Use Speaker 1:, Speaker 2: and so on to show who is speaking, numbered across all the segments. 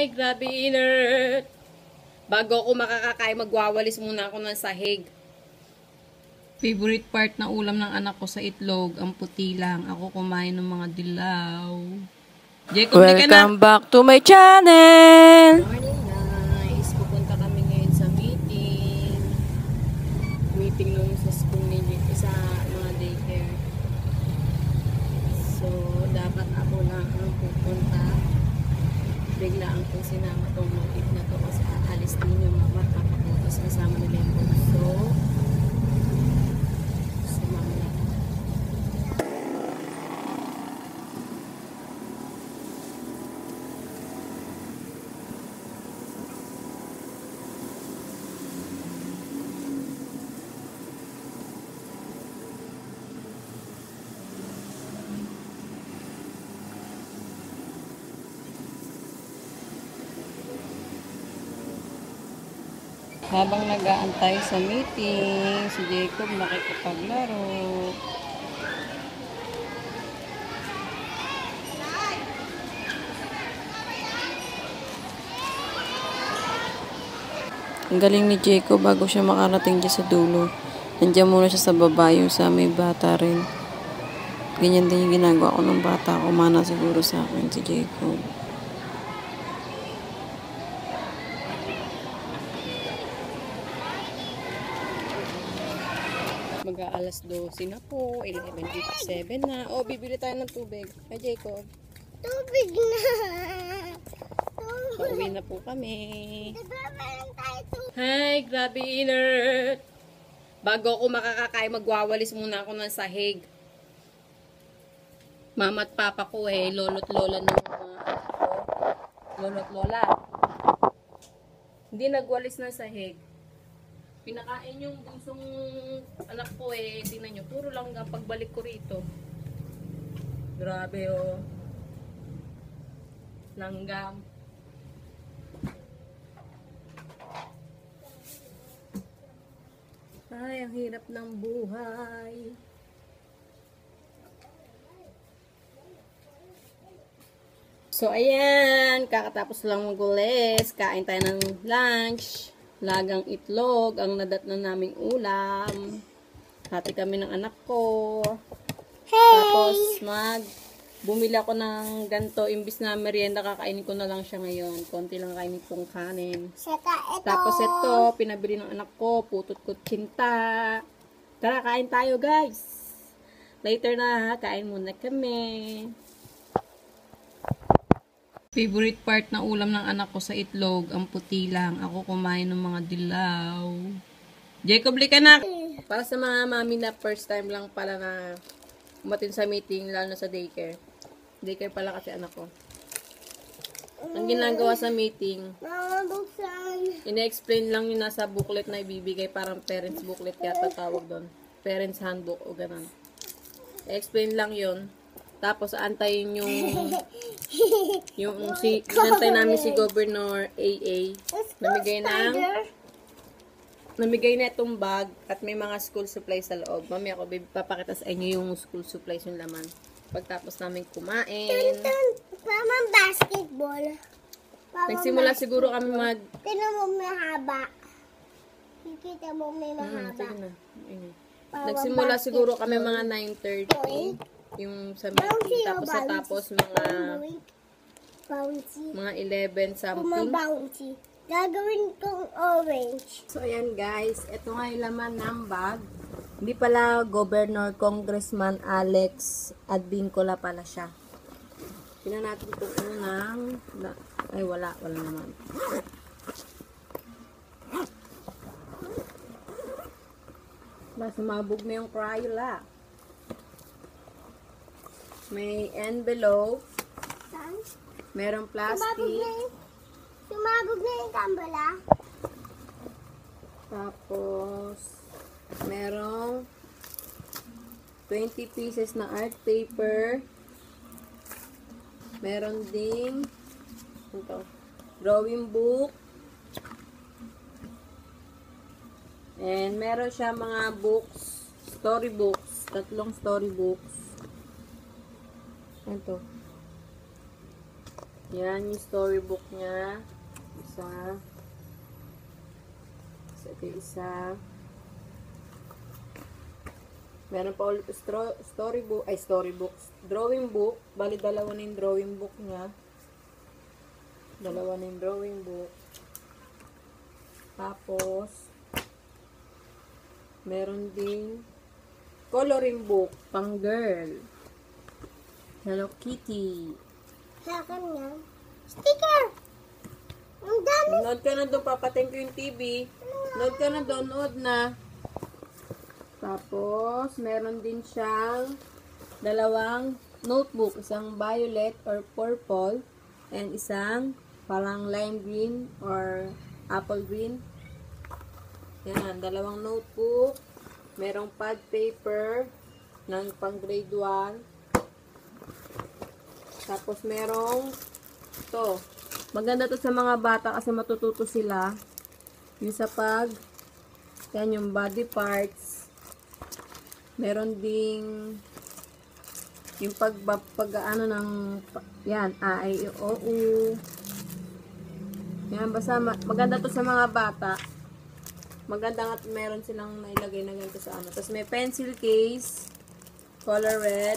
Speaker 1: Hi, grabe inert. Bago ako makakakain, magwawalis muna ako ng sahig. Favorite part na ulam ng anak ko sa itlog, ang puti lang. Ako kumain ng mga dilaw. Jacob,
Speaker 2: Welcome back to my channel!
Speaker 1: Morning guys. Pupunta kami ngayon sa meeting. Meeting nung sa school ni Jacob, sa mga daycare. So, dapat ako lang ang pupunta. Bigla ang kung sinama itong motif na to kasi aalis din yung mama at papaputos kasama nila yung bunso. Sumama na. Habang nag-aantay sa meeting, si Jacob nakikipaglaro.
Speaker 2: Ang galing ni Jacob bago siya makarating dyan sa dulo. Nandiyan muna siya sa baba, yung sa may bata rin. Ganyan din yung ginagawa ko ng bata. Kumana siguro sa akin si Jacob.
Speaker 1: Mag-aalas 12 na po, 11:57 na. O, bibili tayo ng tubig. Hi, Jacob.
Speaker 3: Tubig na.
Speaker 1: Pauwi na po kami. Hi, grabe inert. Bago ako makakakain, magwawalis muna ako ng sahig. Mama at papa ko lolo't lola ng mga anak ko. Lolo't lola. Hindi nagwalis ng sahig. Pinakain yung bunsong anak ko tingnan nyo, puro langgam pagbalik ko rito. Grabe langgam. Ay, ang hirap ng buhay. So, ayan. Kakatapos lang magulis. Kain tayo ng lunch. Lagang itlog. Ang nadat na naming ulam. Hati kami ng anak ko.
Speaker 3: Hey!
Speaker 1: Tapos, bumili ako ng ganito. Imbis na merienda, kakainin ko na lang siya ngayon. Konti lang kainin kong kanin.
Speaker 3: Saka ito.
Speaker 1: Tapos ito, pinabili ng anak ko, putot kutsinta. Tara, kain tayo guys. Later na, kain muna kami. Favorite part na ulam ng anak ko sa itlog, ang puti lang. Ako kumain ng mga dilaw. Jacob, lika na! Para sa mga mami na first time lang pala na umatin sa meeting, lalo na sa daycare. Daycare pala kasi anak ko. Ang ginagawa sa meeting,
Speaker 3: Mama, buksan.
Speaker 1: ina-explain lang yung nasa booklet na ibibigay, parang parents booklet yata tawag doon. Parents handbook o ganun. I-explain lang yun. Tapos antayin inantay namin si Governor AA. Namigay na itong bag at may mga school supplies sa loob. Mamaya ako papakita sa inyo yung school supplies yung laman. Pagtapos namin kumain.
Speaker 3: Mama, basketball.
Speaker 1: Nagsimula siguro kami
Speaker 3: Tignan mo may haba. Kikita mo may mahaba.
Speaker 1: Sige na. Nagsimula siguro kami mga 9:30. Yung sa meeting. Tapos
Speaker 3: Bouncy.
Speaker 1: mga 11 something.
Speaker 3: Bouncy. Gagawin kong orange.
Speaker 1: So, ayan guys. Ito nga yung laman ng bag. Hindi pala Governor Congressman Alex Advincola pala siya. Tingnan natin kung ano ay, wala naman. Sumabog na yung Crayola. May envelope.
Speaker 3: Saan?
Speaker 1: Merong plastic.
Speaker 3: Sumabog na yung kambala.
Speaker 1: Tapos, merong 20 pieces na art paper. Meron ding drawing book. And meron siya mga books, storybooks, 3 storybooks. Ito. Yan yung storybook niya. Isa. Ito isa. Meron pa ulit storybook. Drawing book. Bali, dalawa na yung drawing book niya. Dalawa na yung drawing book. Tapos, meron ding coloring book pang girl. Hello Kitty.
Speaker 3: Sa akin yan. Sticker! Ang dami!
Speaker 1: Nood ka na doon, papating ko yung TV. Nood ka na doon, nood na. Tapos, meron din siyang dalawang notebook. Isang violet or purple and isang parang lime green or apple green. Yan, dalawang notebook. Merong pad paper ng pang grade 1. Tapos merong to. Maganda to sa mga bata kasi matututo sila. Yung sa yan yung body parts. Meron ding yung ano ng yan, A, I, O, U. Yan, basta maganda to sa mga bata. Maganda nga meron silang nailagay na ganito sa ano. Tapos may pencil case, color red.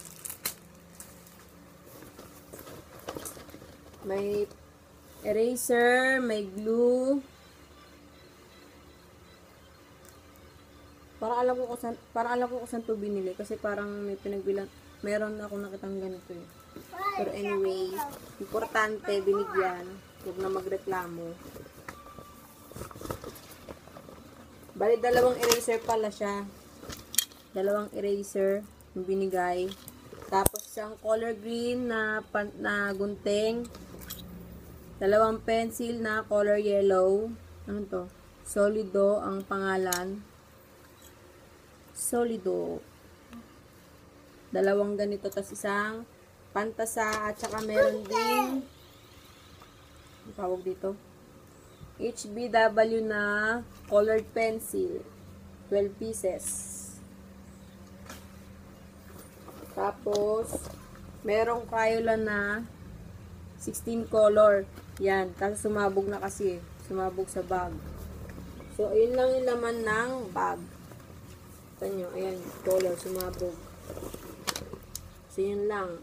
Speaker 1: May eraser, may glue. Parang alam ko kung saan to binili kasi parang may pinagbilang, meron ako nakitang ganito eh. Pero anyway, importante binigyan. Huwag na magreklamo. Bali, dalawang eraser pala siya. Dalawang eraser yung binigay. Tapos, isang color green na gunting. Dalawang pencil na color yellow. Ano to? Solido ang pangalan. Solido. Dalawang ganito. Tapos, isang pantasa. At saka meron din ang tawag dito? HBW na colored pencil. 12 pieces. Tapos, merong Crayola na 16 color. Yan. Kasi sumabog na kasi. Sumabog sa bag. So, ayun lang yung laman ng bag. Ito nyo. Ayan. Color. Sumabog. So, yun lang.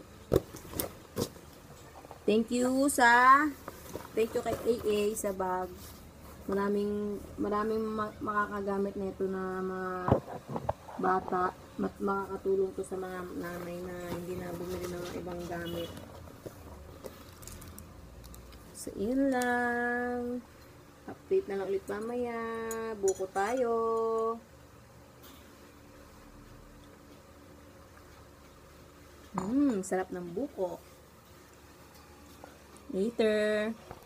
Speaker 1: Thank you kay AA sa bag. Maraming makakagamit nito na mga bata. Makakatulong to sa mga nanay na hindi na bumili ng mga ibang gamit. So, yun lang. Update na lang ulit mamaya. Buko tayo. Sarap ng buko. Later.